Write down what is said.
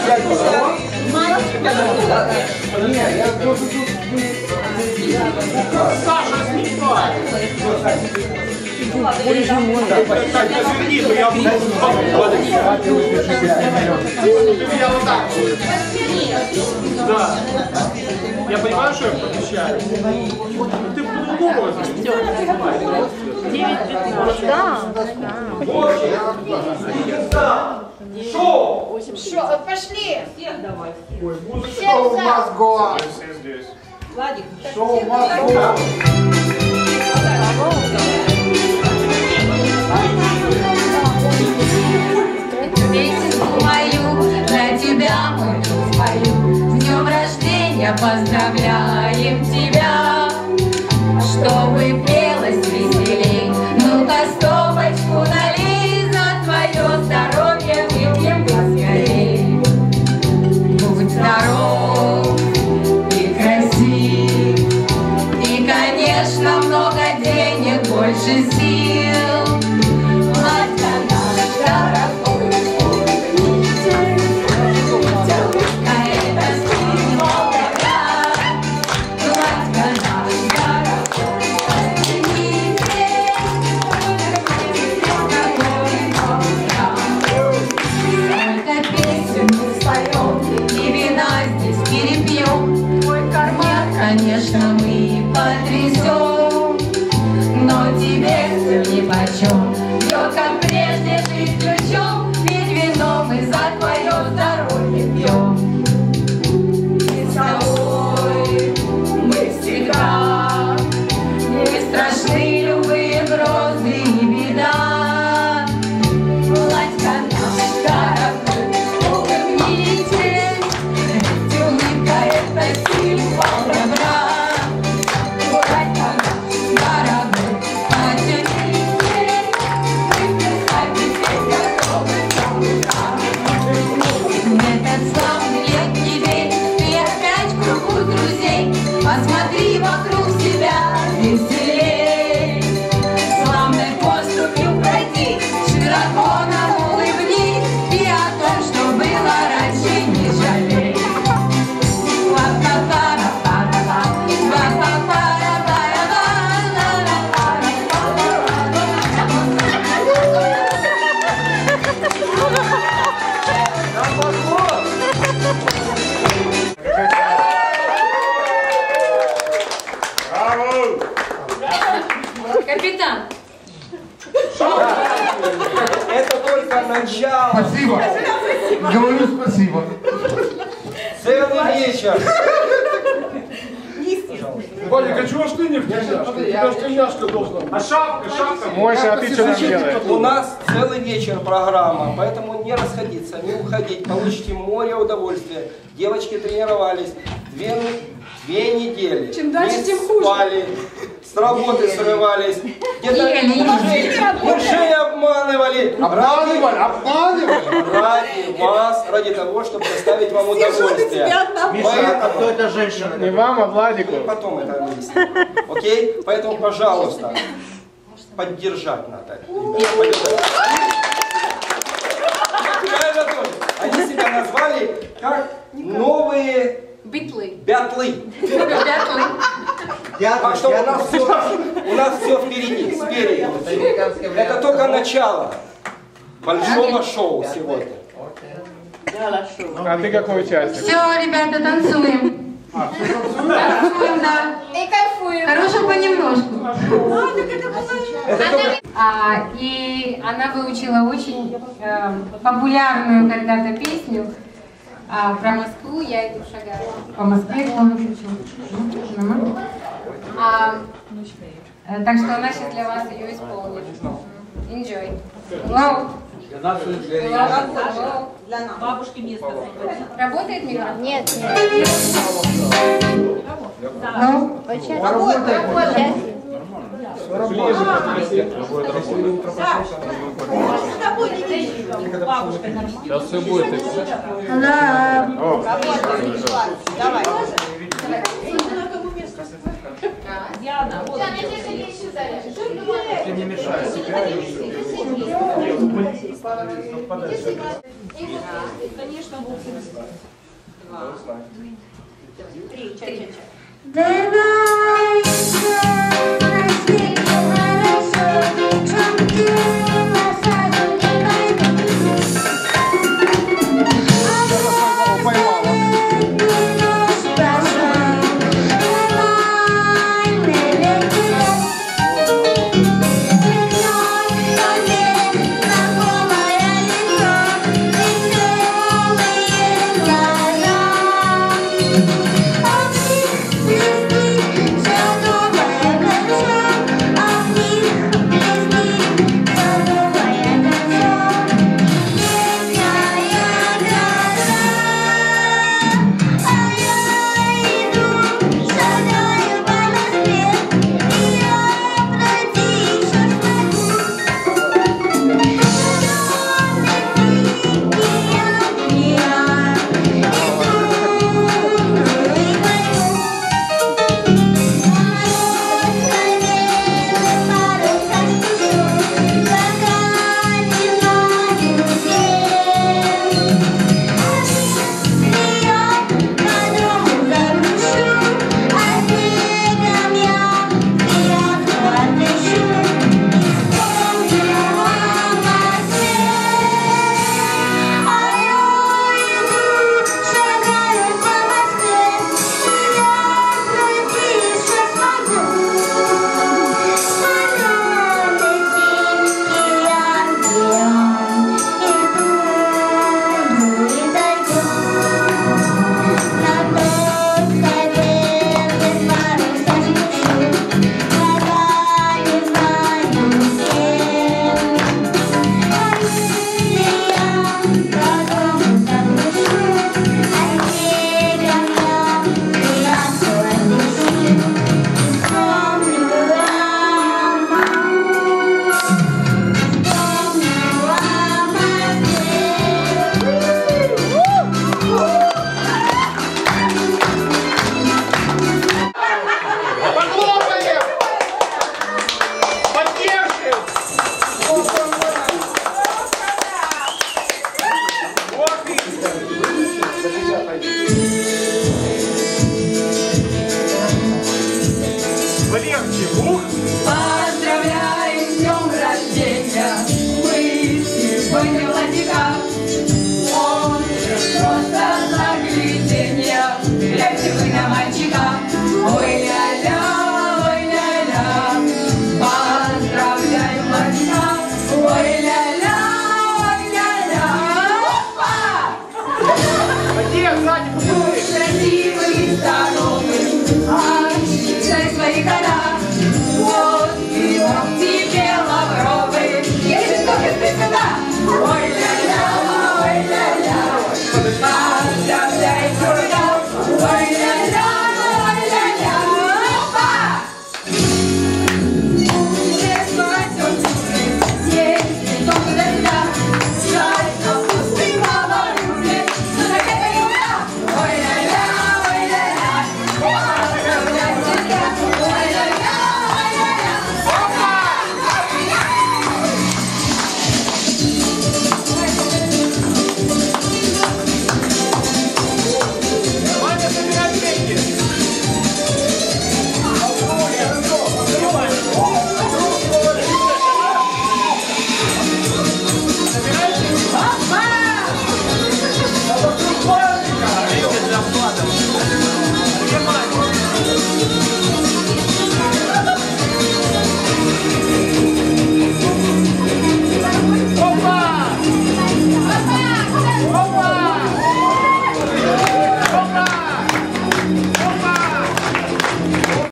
Саша, снимай! Да. Я понимаю, что я помещаю. Ты по-другому сделаешь. 9:15. Да. Шоу! Пошли! Всех давай. Шоу мозгов! Все здесь. Владик. Шоу мозгов! Песенку мою для тебя мы спою. С днем рождения поздравляем тебя, чтобы пелось веселей. Ну-ка стопочку налей, за твое здоровье выпьем поскорей. Будь здоров и красив, и, конечно, много денег, больше сил. Владька наш дорогой, а это сын Волгоград. Владька наш дорогой, сколько песен мы споем, и вина здесь перепьем. Мой карман, конечно, мы потрясем, но тебе все нипочем. Пьет, как прежде, жизнь ключом, ведь вино мы за твое здоровье пьем. И с тобой мы всегда, не страшны любые грозы и беда. Владька наш дорогой, улыбнитесь, ведь улыбка — это символ добра. Владька наш дорогой, потянитесь, представьте, готовы до утра. В этот славный летний день ты опять в кругу друзей, посмотри вокруг себя веселей. Славной поступью пройди, широко нам улыбнись, и о том, что было раньше, не жалей. Капитан, Это только начало. Спасибо. Говорю спасибо. Целый вечер. Владик, а чего ж ты не включаешь? У тебя ж тельняшка должна быть. А шапка? Мойша, а ты что там делаешь? У нас целый вечер программа, поэтому не расходиться, не уходить. Получите море удовольствия. Девочки тренировались две недели. Чем дальше, не тем хуже. спали, с работы срывались. Где-то мужей обманывали. Ради вас, ради того, чтобы доставить вам удовольствие. А кто эта женщина? Не вам, а Владику. Потом это выясним. Окей? Поэтому, пожалуйста, поддержать надо. Они себя назвали как новые битлы. бятлы. Так что у нас все впереди, спереди. Это только начало большого шоу сегодня. А ты какой участник? Все, ребята, танцуем. Танцуем, да. И кайфуем. Хорошо понемножку. Это И она выучила очень популярную когда-то песню про Москву. Я иду шагаю по Москве, главное ключу. Так что она сейчас для вас ее исполнит. Enjoy. Wow. Для нас. Бабушке место. Работает микрофон? Нет. Ну? Работает. Сейчас все будет. Давай. Диана, вот. Ты не мешай себя. Конечно, 2, 3, 4. Дева